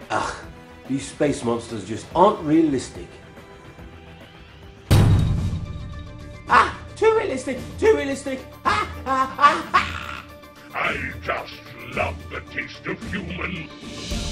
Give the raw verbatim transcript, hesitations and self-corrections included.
Ugh, these space monsters just aren't realistic. Ah! Too realistic! Too realistic! Ah! Ah! Ah! Ah! I just love the taste of human.